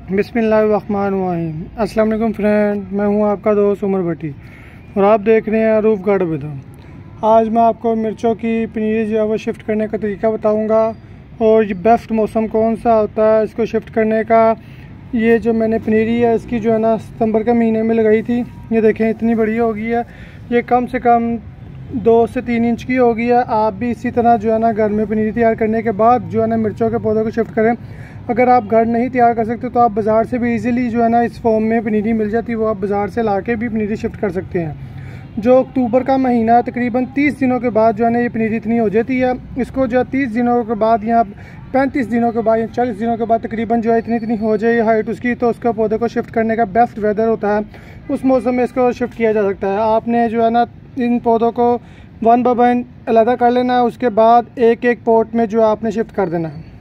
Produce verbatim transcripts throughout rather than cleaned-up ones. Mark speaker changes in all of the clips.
Speaker 1: बिस्मिल्लाहिर्रहमानिर्रहीम। अस्सलाम वालेकुम फ्रेंड, मैं हूं आपका दोस्त उमर भट्टी और आप देख रहे हैं रूफ गार्डन विद। आज मैं आपको मिर्चों की पनीरी जो है वो शिफ्ट करने का तरीका बताऊंगा और ये बेस्ट मौसम कौन सा होता है इसको शिफ्ट करने का। ये जो मैंने पनीरी है इसकी जो है ना सितंबर के महीने में लगाई थी, ये देखें इतनी बड़ी हो गई है। ये कम से कम दो से तीन इंच की हो गई है। आप भी इसी तरह जो है ना घर में पनीरी तैयार करने के बाद जो है ना मिर्चों के पौधों को शिफ्ट करें। अगर आप घर नहीं तैयार कर सकते तो आप बाज़ार से भी इजीली जो है ना इस फॉर्म में पनीरी मिल जाती है, वो आप बाज़ार से ला के भी पनीरी शिफ्ट कर सकते हैं। जो अक्टूबर का महीना है तकरीबन तीस दिनों के बाद जो है ना ये पनीरी इतनी हो जाती है। इसको जो है तीस दिनों के बाद या पैंतीस दिनों के बाद या चालीस दिनों के बाद तकरीबन जो है इतनी इतनी हो जाए हाइट उसकी, तो उसका पौधे को शिफ्ट करने का बेस्ट वेदर होता है, उस मौसम में इसको शिफ्ट किया जा सकता है। आपने जो है ना इन पौधों को वन बाय वन अलग कर लेना है, उसके बाद एक एक पॉट में जो है आपने शिफ्ट कर देना है।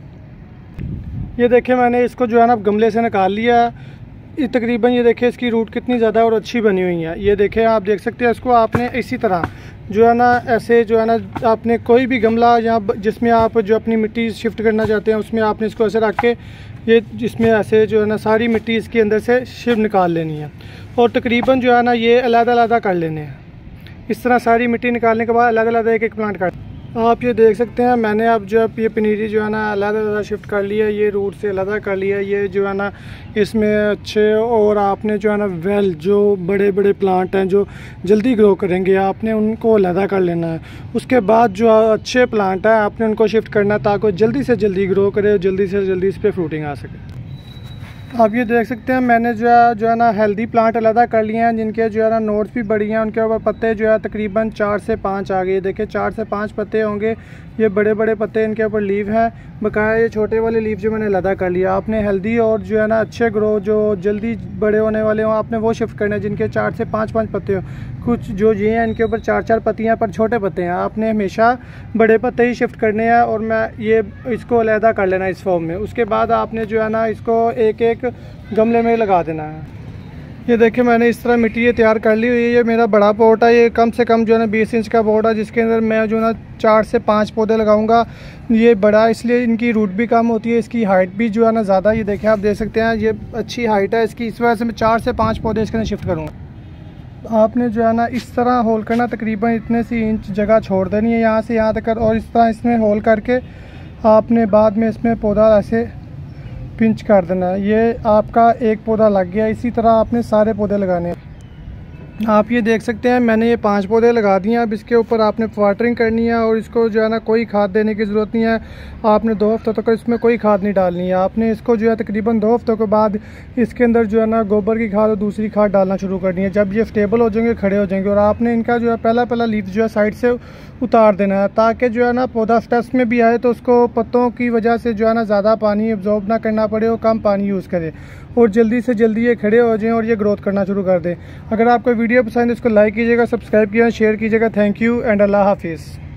Speaker 1: ये देखें मैंने इसको जो है ना गमले से निकाल लिया है। ये तकरीबन ये देखें इसकी रूट कितनी ज़्यादा और अच्छी बनी हुई है। ये देखें आप देख सकते हैं। इसको आपने इसी तरह जो है ना ऐसे जो है ना आपने कोई भी गमला या जिसमें आप जो अपनी मिट्टी शिफ्ट करना चाहते हैं उसमें आपने इसको ऐसे रख के ये जिसमें ऐसे जो है ना सारी मिट्टी इसके अंदर से शिफ्ट निकाल लेनी है और तकरीबन जो है ना ये अलग-अलग कर लेने हैं। इस तरह सारी मिट्टी निकालने के बाद अलग-अलग एक एक प्लांट काट आप ये देख सकते हैं। मैंने अब जो ये पनीरी जो है ना अलग-अलग शिफ्ट कर लिया, ये रूट से अलग कर लिया। ये जो है ना इसमें अच्छे और आपने जो है ना वेल जो बड़े बड़े प्लांट हैं जो जल्दी ग्रो करेंगे आपने उनको अलग कर लेना है। उसके बाद जो अच्छे प्लांट हैं आपने उनको शिफ्ट करना है ताकि जल्दी से जल्दी ग्रो करे, जल्दी से जल्दी इस पर फ्रूटिंग आ सके। आप ये देख सकते हैं मैंने जो है जो है ना हेल्दी प्लांट अलग कर लिए हैं जिनके जो है ना नोट्स भी बड़ी हैं। उनके ऊपर पत्ते जो है तकरीबन चार से पाँच आ गए। देखिए चार से पाँच पत्ते होंगे, ये बड़े बड़े पत्ते इनके ऊपर लीव हैं। बकाया ये छोटे वाले लीव जो मैंने अलग कर लिया। आपने हेल्दी और जो है ना अच्छे ग्रो जो जल्दी बड़े होने वाले हों आपने वो शिफ्ट करना है जिनके चार से पाँच पाँच पत्ते हों। कुछ जो ये हैं इनके ऊपर चार चार पत्तियाँ पर छोटे पत्ते हैं, आपने हमेशा बड़े पत्ते ही शिफ्ट करने हैं और मैं ये इसको अलहदा कर लेना इस फॉर्म में। उसके बाद आपने जो है ना इसको एक एक गमले में लगा देना है। ये देखिए मैंने इस तरह मिट्टी ये तैयार कर ली हुई है। ये मेरा बड़ा पॉट है, ये कम से कम जो है ना बीस इंच का पॉट है जिसके अंदर मैं जो है ना चार से पाँच पौधे लगाऊंगा। ये बड़ा इसलिए इनकी रूट भी कम होती है, इसकी हाइट भी जो है ना ज़्यादा। ये देखिए आप देख सकते हैं ये अच्छी हाइट है इसकी, इस वजह से मैं चार से पाँच पौधे इसके अंदर शिफ्ट करूँगा। आपने जो है ना इस तरह होल करना, तकरीबन इतने सी इंच जगह छोड़ देनी है यहाँ से यहाँ तक और इस तरह इसमें होल करके आपने बाद में इसमें पौधा ऐसे पिंच कर देना है। ये आपका एक पौधा लग गया। इसी तरह आपने सारे पौधे लगाने हैं। आप ये देख सकते हैं मैंने ये पांच पौधे लगा दिए हैं। अब इसके ऊपर आपने वाटरिंग करनी है और इसको जो है ना कोई खाद देने की ज़रूरत नहीं है। आपने दो हफ्तों तक इसमें कोई खाद नहीं डालनी है। आपने इसको जो है तकरीबन दो हफ्तों के बाद इसके अंदर जो है ना गोबर की खाद और दूसरी खाद डालना शुरू करनी है। जब ये स्टेबल हो जाएंगे, खड़े हो जाएंगे और आपने इनका जो है पहला पहला लीफ जो है साइड से उतार देना है ताकि जो है ना पौधा स्ट्रेस में भी आए तो उसको पत्तों की वजह से जो है ना ज़्यादा पानी एब्जॉर्ब ना करना पड़े और कम पानी यूज़ करे और जल्दी से जल्दी ये खड़े हो जाएं और ये ग्रोथ करना शुरू कर दें। अगर आपको वीडियो पसंद है इसको लाइक कीजिएगा, सब्सक्राइब कीजिएगा, शेयर कीजिएगा। थैंक यू एंड अल्लाह हाफिज़।